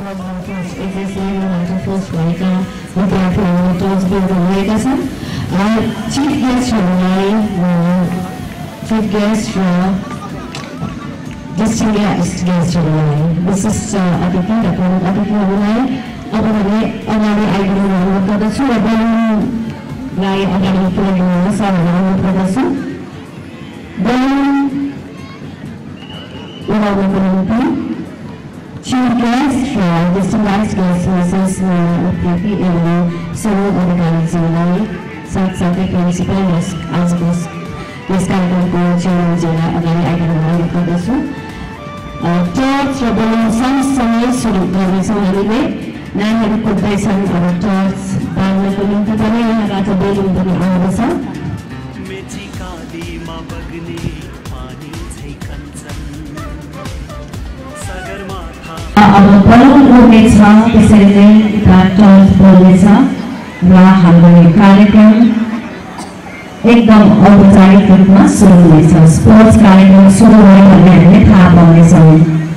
First भएका विद्यार्थीहरू टचबाट रहेका छन्। चिफ गेस्टहरूलाई डिस्टिङ्ग्विस्ड गेस्टहरूलाई विशिष्ट अतिथि र प्रमुख अतिथिहरूलाई अब भने अगाडि आइदिनु अनुरोध गर्दछु र बेलुनलाई अगाडि पुर्याइदिनु सबैलाई अनुरोध गर्दछु। बेलुन उडाउनको निम्ति chief guest र distinguished guest Mrs. Utrepi एवं समूह अधिकारीज्यूलाई साथसाथै प्रिन्सिपल र आजको यस कार्यक्रमको चेयरम्यानज्यूलाई अगाडि आइदिनु अनुरोध गर्दछु। टर्च र बेलुन सँगसँगै सुरु गर्नेछौँ हामीले। नानीहरू कुद्दैछन् अब टर्च बाल्नको निम्ति पनि यहाँबाट बेलुन पनि आउँदछ। अब बलुन उड्नेछ, त्यसरी नै टर्च बोल्नेछ र हाम्रो कार्यक्रम एकदम औपचारिक रूपमा सुरु हुनेछ। स्पोर्ट्स कार्यक्रम सुरु भयो भन्ने हामीले थाहा पाउनेछौँ।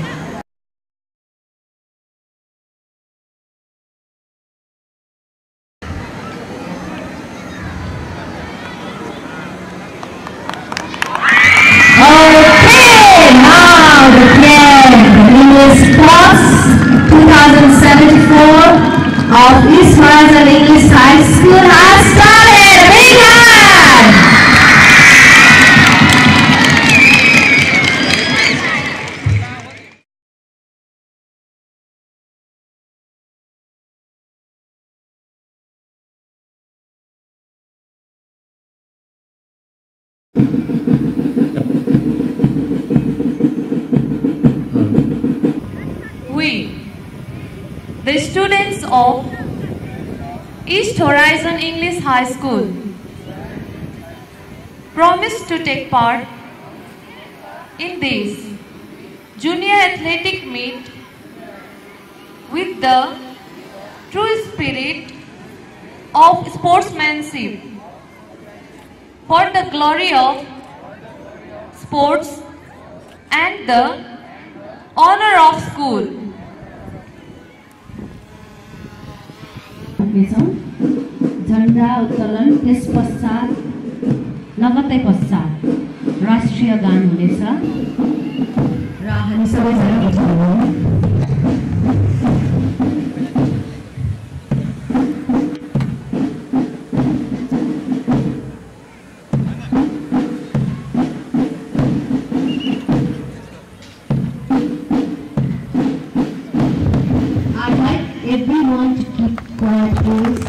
Of East Horizon English High School has started. Big hand! We, the students of East Horizon English High School, promise to take part in this junior athletic meet with the true spirit of sportsmanship for the glory of sports and the honor of school. झण्डा उत्तोलन त्यस पश्चात लगत्तै पश्चात राष्ट्रिय गान हुनेछ र हामी सबैजना उठाउँ। I'd like everyone to keep quiet, please.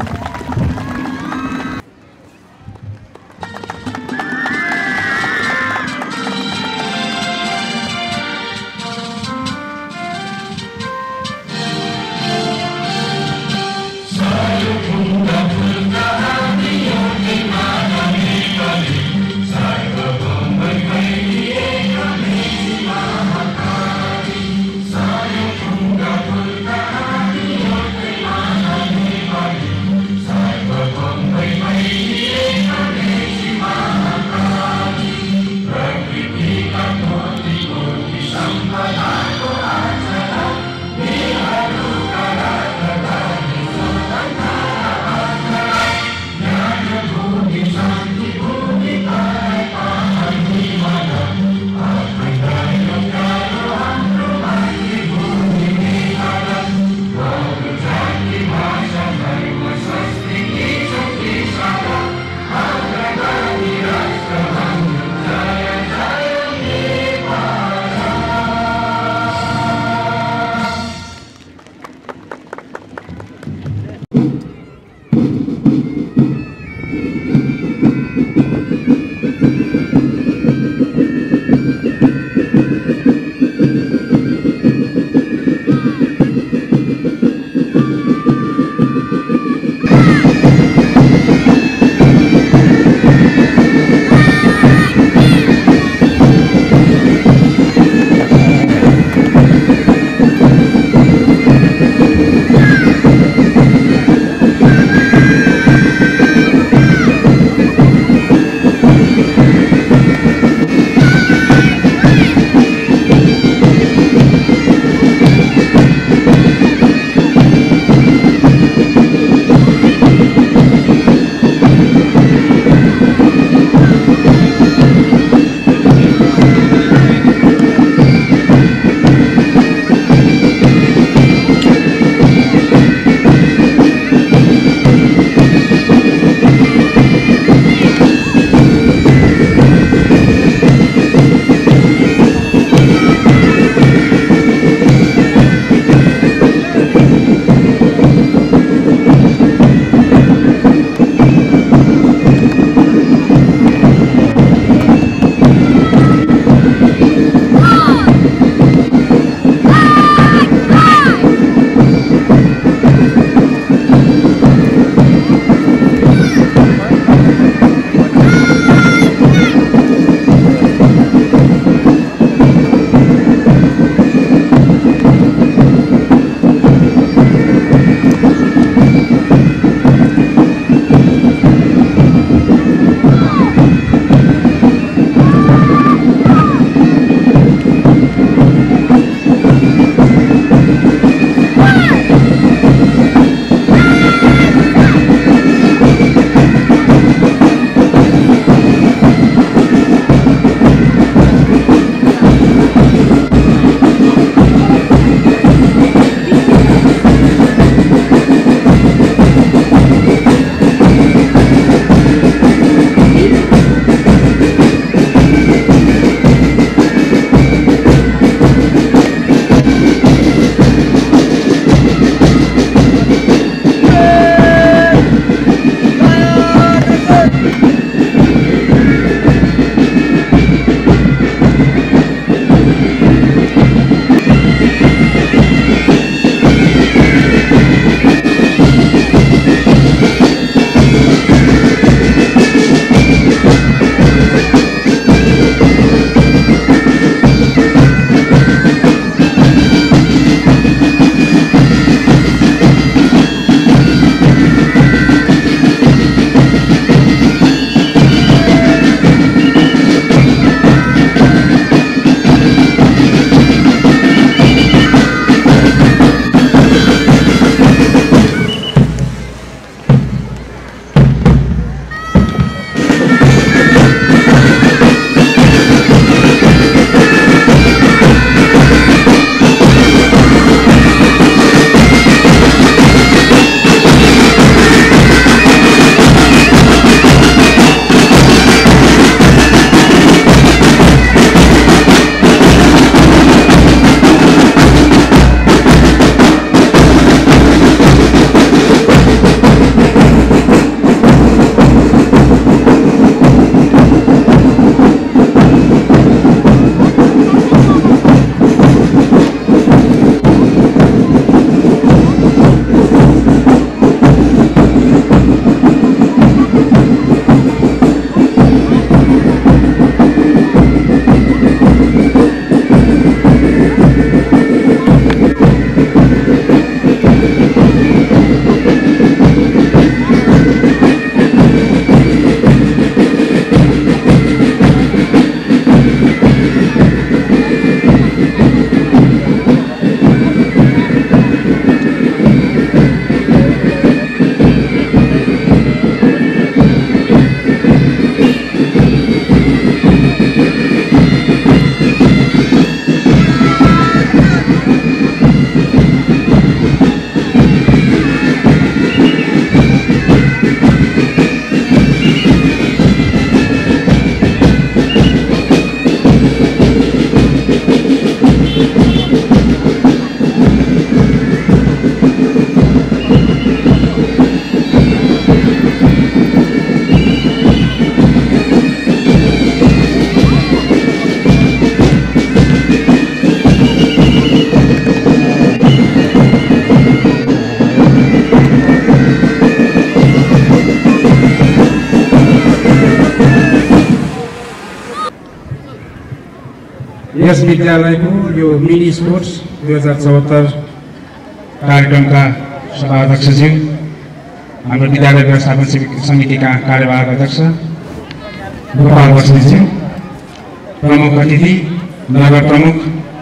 यस विद्यालयको यो मिनी स्पोर्ट्स 2074 कार्यक्रमका सभाध्यक्षज्यू, हाम्रो विद्यालय व्यवस्थापन समितिका कार्यवाहक अध्यक्ष गोपाल बस्नेतज्यू, प्रमुख अतिथि नगर प्रमुख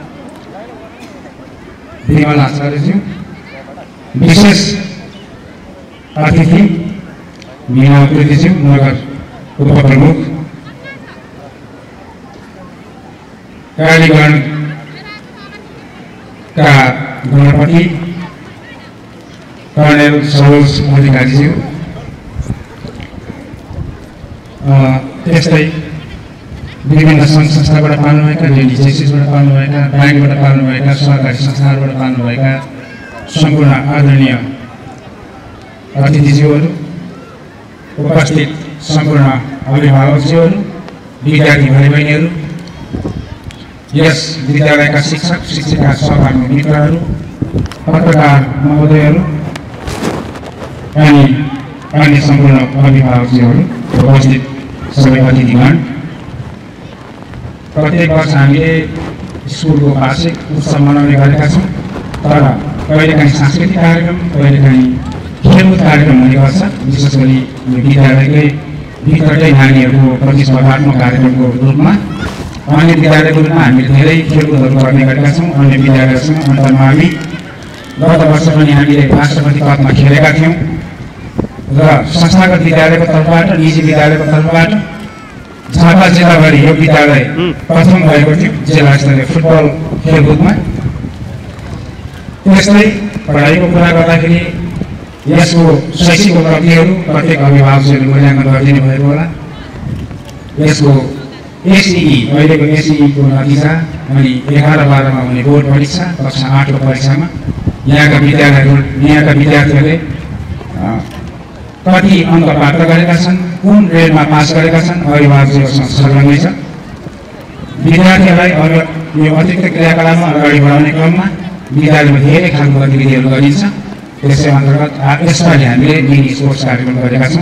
विमल आचार्यज्यू, विशेष अतिथि मीना उप्रेतीज्यू, नगर उपप्रमुख, कार्यगणका गणपति कर्णेल सरोज अधिकारीज्यू, त्यस्तै विभिन्न सङ्घ संस्थाबाट पाल्नुभएका, रिलिजियसबाट पाल्नुभएका, ब्याङ्कबाट पाल्नुभएका, सरकारी संस्थाहरूबाट पाल्नुभएका सम्पूर्ण आदरणीय अतिथिज्यूहरू, उपस्थित सम्पूर्ण अभिभावकज्यूहरू, विद्यार्थी भाइ बहिनीहरू, यस विद्यालयका शिक्षक शिक्षिका सहकर्मी मित्रहरू, पत्रकार महोदयहरू अनि अन्य सम्पूर्ण अभिभावकज्यूहरू, उपस्थित सबै अतिथिगण, प्रत्येक वर्ष हामीले स्कुलको वार्षिक उत्सव मनाउने गरेका छौँ। तर कहिलेकाहीँ सांस्कृतिक कार्यक्रम, कहिलेकाहीँ खेलकुद कार्यक्रम हुने गर्छ। विशेष गरी विद्यालयकै भित्रकै नानीहरूको प्रतिस्पर्धात्मक कार्यक्रमको रूपमा अन्य विद्यालयको रूपमा हामीले धेरै खेलकुदहरू गर्ने गरेका छौँ। अन्य विद्यालयसँग अन्तरमा हामी गत वर्ष पनि हामीले राष्ट्रपति कपमा खेलेका थियौँ र संस्थागत विद्यालयको तर्फबाट, निजी विद्यालयको तर्फबाट झापा जिल्लाभरि यो विद्यालय प्रथम भएको थियो जिल्ला स्तरीय फुटबल खेलकुदमा। त्यस्तै पढाइको कुरा गर्दाखेरि यसको शैक्षिक उपलब्धिहरू प्रत्येक अभिभावकहरूले मूल्याङ्कन गरिदिनु भएको होला। यसको एसई अहिलेको एसईको नतिजा अनि 11-12मा हुने बोर्ड परीक्षा, कक्षा 8को परीक्षामा यहाँका विद्यार्थीहरूले कति अङ्क प्राप्त गरेका छन्, कुन ग्रेडमा पास गरेका छन्, अभिभावकहरूसँग संलग्नै छ। विद्यार्थीहरूलाई यो अतिरिक्त क्रियाकलापमा अगाडि बढाउने क्रममा विद्यालयमा धेरै खालको गतिविधिहरू गरिन्छ। त्यसै अन्तर्गत यसपालि हामीले मिनी स्पोर्ट्स कार्यक्रम गरेका छौँ।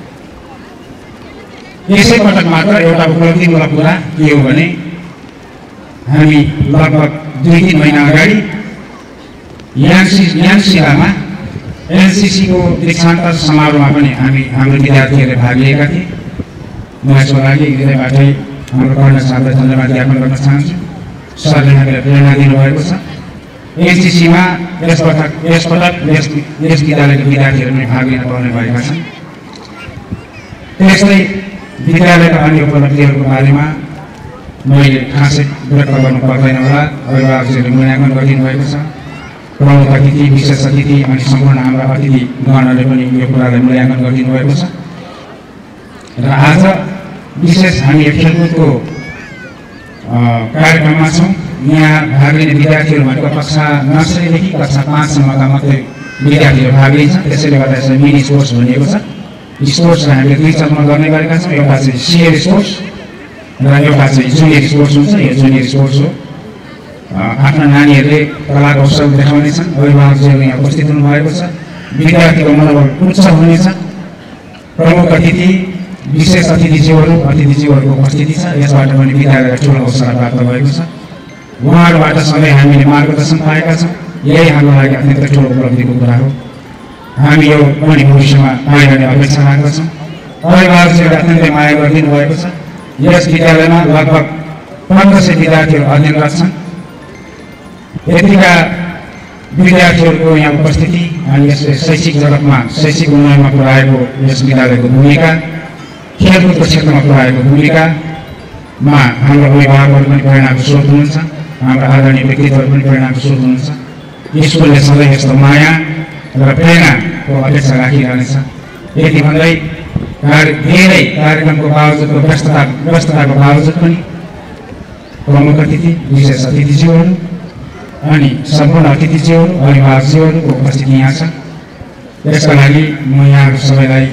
यसै पटक मात्र एउटा उपलब्धिमूलक कुरा के हो भने हामी लगभग 2-3 महिना अगाडि याङसिलामा एनसीसीको दीक्षान्त समारोहमा पनि हाम्रो विद्यार्थीहरूले भाग लिएका थिए। म यसको लागि हृदयबाटै हाम्रो कर्णेल साहबलाई धन्यवाद ज्ञापन गर्न चाहन्छु। सरले हामीलाई प्रेरणा दिनुभएको छ। एनसीसीमा यस पटक यस विद्यालयका विद्यार्थीहरू पनि भाग लिन पाउने भएका छन्। त्यस्तै विद्यालयका अन्य उपलब्धिहरूको बारेमा मैले खासै व्यक्त गर्नु पर्दैन होला। अभिभावकहरूले मूल्याङ्कन गरिदिनु भएको छ। प्रमुख अतिथि, विशेष अतिथि अनि सम्पूर्ण हाम्रा अतिथिगणहरूले पनि यो कुरालाई मूल्याङ्कन गरिदिनु भएको छ। र आज विशेष हामी खेलकुदको कार्यक्रममा छौँ। यहाँ भाग लिने विद्यार्थीहरू भनेको कक्षा नर्सरीदेखि कक्षा 5सम्मका मात्रै विद्यार्थीहरू भाग लिन्छन्। त्यसैले गर्दा यसलाई मिनी स्पोर्ट्स भनिएको छ। स्पोर्ट्सलाई हामीले 2 चरणमा गर्ने गरेका छौँ। एउटा चाहिँ सिनियर स्पोर्ट्स र एउटा चाहिँ जुनियर स्पोर्ट्स हुन्छ। यो जुनियर स्पोर्ट्स हो। आफ्ना नानीहरूले कला कौशल देखाउनेछन्। अभिभावकहरू यहाँ उपस्थित हुनुभएको छ। विद्यार्थीको मनोबल उच्च हुनेछ। प्रमुख अतिथि, विशेष अतिथिज्यूहरूको उपस्थिति छ। यसबाट पनि विद्यालयलाई ठुलो अवसर प्राप्त भएको छ। उहाँहरूबाट सबै हामीले मार्गदर्शन पाएका छौँ। यही हाम्रो लागि अत्यन्त ठुलो उपलब्धिको कुरा हो। हामी यो पनि भविष्यमा पाए गर्ने अपेक्षा राख्दछौँ। अभिभावकहरूले अत्यन्तै माया गरिदिनु भएको छ। यस विद्यालयमा लगभग 1500 विद्यार्थीहरू अध्ययन गर्छन्। यतिका विद्यार्थीहरूको यहाँ उपस्थिति अनि यस शैक्षिक जगतमा शैक्षिक उन्नयनमा पुर्याएको यस विद्यालयको भूमिका, खेलकुदको क्षेत्रमा पुर्याएको भूमिकामा हाम्रो अभिभावकहरू पनि प्रेरणाको स्रोत हुनुहुन्छ। हाम्रा आदरणीय व्यक्तित्वहरू पनि प्रेरणाको स्रोत हुनुहुन्छ। स्कुलले सधैँ यस्तो माया र प्रेरणाको अपेक्षा राखिरहनेछ। यति भन्दै धेरै कार्यक्रमको बावजुदको व्यस्तताको बावजुद पनि प्रमुख अतिथि, विशेष अतिथिज्यूहरू अनि सम्पूर्ण अतिथिज्यूहरू, अभिभावकज्यूहरूको उपस्थिति यहाँ छ। यसका लागि म यहाँहरू सबैलाई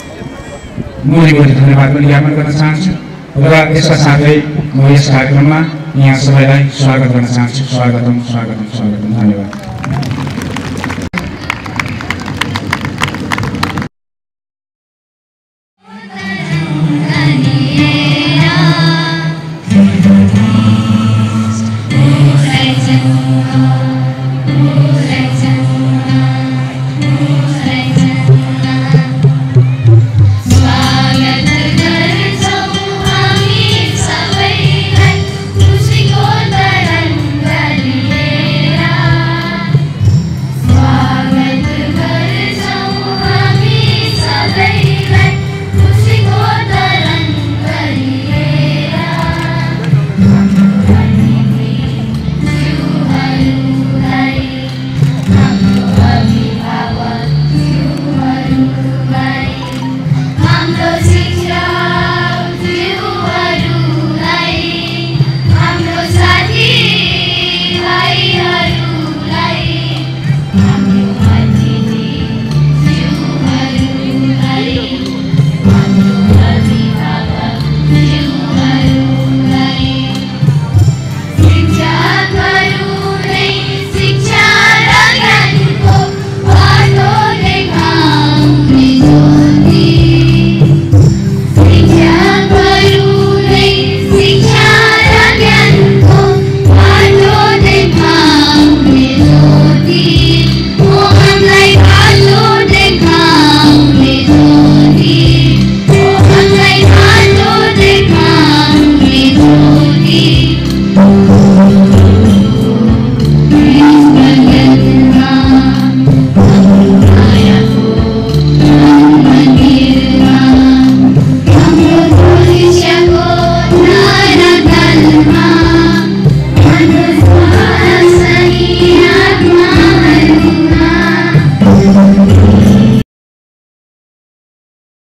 मुरी धन्यवाद पनि ज्ञापन गर्न चाहन्छु र यसका साथै म यस कार्यक्रममा यहाँ सबैलाई स्वागत गर्न चाहन्छु। स्वागतम। धन्यवाद।